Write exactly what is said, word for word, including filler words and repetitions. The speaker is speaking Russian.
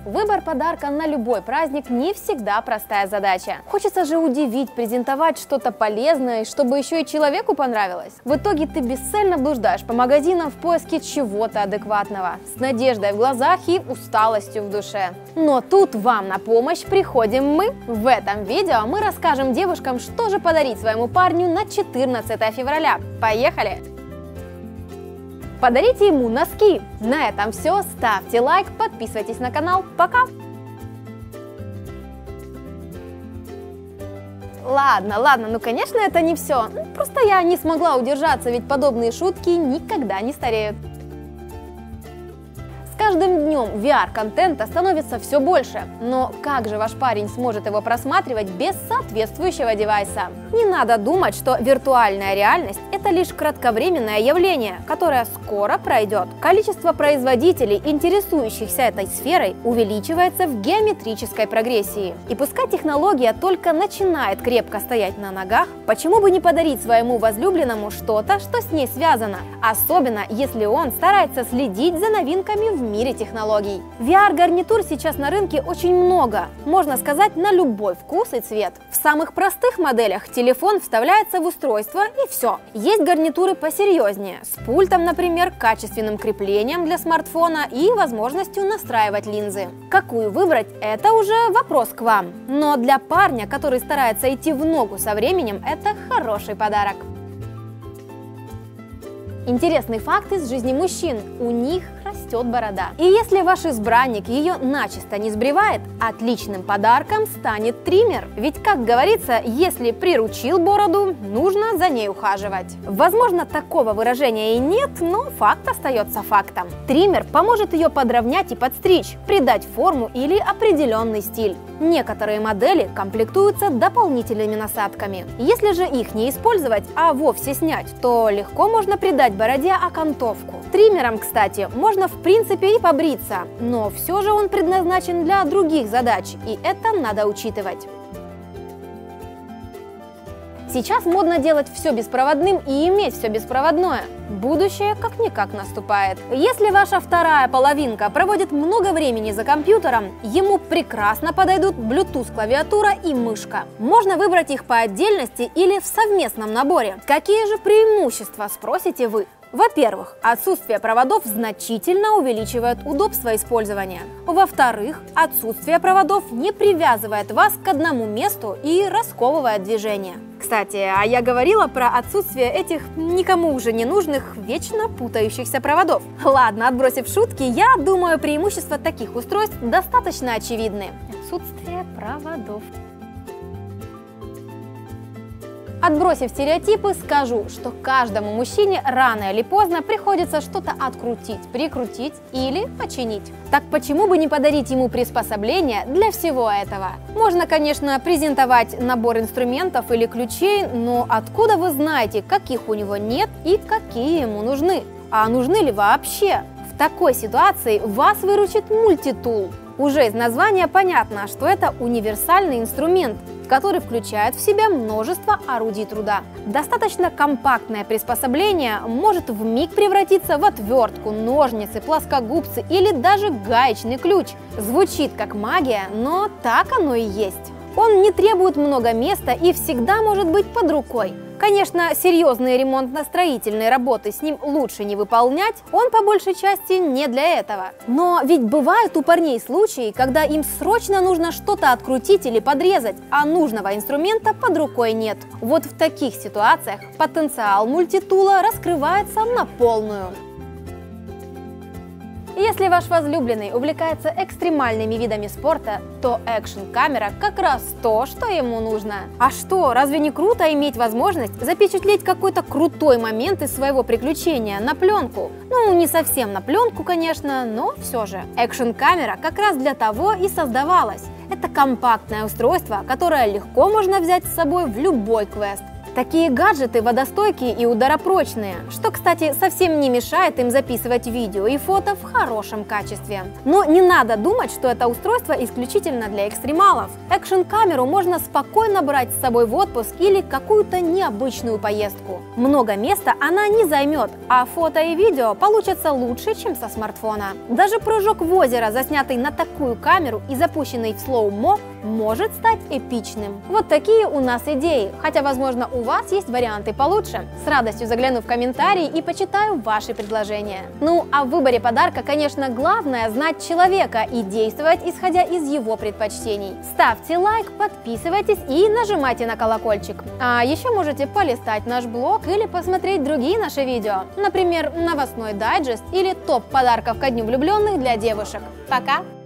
Выбор подарка на любой праздник не всегда простая задача. Хочется же удивить, презентовать что-то полезное, чтобы еще и человеку понравилось. В итоге ты бесцельно блуждаешь по магазинам в поиске чего-то адекватного, с надеждой в глазах и усталостью в душе. Но тут вам на помощь приходим мы. В этом видео мы расскажем девушкам, что же подарить своему парню на четырнадцатое февраля. Поехали! Подарите ему носки. На этом все. Ставьте лайк, подписывайтесь на канал. Пока! Ладно, ладно, ну конечно это не все. Просто я не смогла удержаться, ведь подобные шутки никогда не стареют. С каждым днем ви ар-контента становится все больше, но как же ваш парень сможет его просматривать без соответствующего девайса? Не надо думать, что виртуальная реальность – это лишь кратковременное явление, которое скоро пройдет. Количество производителей, интересующихся этой сферой, увеличивается в геометрической прогрессии. И пускай технология только начинает крепко стоять на ногах, почему бы не подарить своему возлюбленному что-то, что с ней связано, особенно если он старается следить за новинками в мире технологий. ви ар-гарнитур сейчас на рынке очень много, можно сказать, на любой вкус и цвет. В самых простых моделях телефон вставляется в устройство и все. Есть гарнитуры посерьезнее, с пультом, например, качественным креплением для смартфона и возможностью настраивать линзы. Какую выбрать, это уже вопрос к вам. Но для парня, который старается идти в ногу со временем, это хороший подарок. Интересный факт из жизни мужчин – у них растет борода. И если ваш избранник ее начисто не сбривает, отличным подарком станет триммер. Ведь, как говорится, если приручил бороду, нужно за ней ухаживать. Возможно, такого выражения и нет, но факт остается фактом. Триммер поможет ее подровнять и подстричь, придать форму или определенный стиль. Некоторые модели комплектуются дополнительными насадками. Если же их не использовать, а вовсе снять, то легко можно придать бороде окантовку. Триммером, кстати, можно в принципе и побриться, но все же он предназначен для других задач, и это надо учитывать. Сейчас модно делать все беспроводным и иметь все беспроводное. Будущее как-никак наступает. Если ваша вторая половинка проводит много времени за компьютером, ему прекрасно подойдут Bluetooth-клавиатура и мышка. Можно выбрать их по отдельности или в совместном наборе. Какие же преимущества, спросите вы? Во-первых, отсутствие проводов значительно увеличивает удобство использования. Во-вторых, отсутствие проводов не привязывает вас к одному месту и расковывает движение. Кстати, а я говорила про отсутствие этих никому уже не нужных, вечно путающихся проводов. Ладно, отбросив шутки, я думаю, преимущества таких устройств достаточно очевидны. Отсутствие проводов. Отбросив стереотипы, скажу, что каждому мужчине рано или поздно приходится что-то открутить, прикрутить или починить. Так почему бы не подарить ему приспособление для всего этого? Можно, конечно, презентовать набор инструментов или ключей, но откуда вы знаете, каких у него нет и какие ему нужны? А нужны ли вообще? В такой ситуации вас выручит мультитул. Уже из названия понятно, что это универсальный инструмент, который включает в себя множество орудий труда. Достаточно компактное приспособление может вмиг превратиться в отвертку, ножницы, плоскогубцы или даже гаечный ключ. Звучит как магия, но так оно и есть. Он не требует много места и всегда может быть под рукой. Конечно, серьезные ремонтно-строительные работы с ним лучше не выполнять, он по большей части не для этого. Но ведь бывают у парней случаи, когда им срочно нужно что-то открутить или подрезать, а нужного инструмента под рукой нет. Вот в таких ситуациях потенциал мультитула раскрывается на полную. Если ваш возлюбленный увлекается экстремальными видами спорта, то экшн-камера как раз то, что ему нужно. А что, разве не круто иметь возможность запечатлеть какой-то крутой момент из своего приключения на пленку? Ну, не совсем на пленку, конечно, но все же. Экшн-камера как раз для того и создавалась. Это компактное устройство, которое легко можно взять с собой в любой квест. Такие гаджеты водостойкие и ударопрочные, что, кстати, совсем не мешает им записывать видео и фото в хорошем качестве. Но не надо думать, что это устройство исключительно для экстремалов. Экшн-камеру можно спокойно брать с собой в отпуск или какую-то необычную поездку. Много места она не займет, а фото и видео получатся лучше, чем со смартфона. Даже прыжок в озеро, заснятый на такую камеру и запущенный в слоумо, может стать эпичным. Вот такие у нас идеи, хотя, возможно, у вас есть варианты получше. С радостью загляну в комментарии и почитаю ваши предложения. Ну, а в выборе подарка, конечно, главное знать человека и действовать, исходя из его предпочтений. Ставьте лайк, подписывайтесь и нажимайте на колокольчик. А еще можете полистать наш блог или посмотреть другие наши видео, например, новостной дайджест или топ подарков ко Дню влюбленных для девушек. Пока!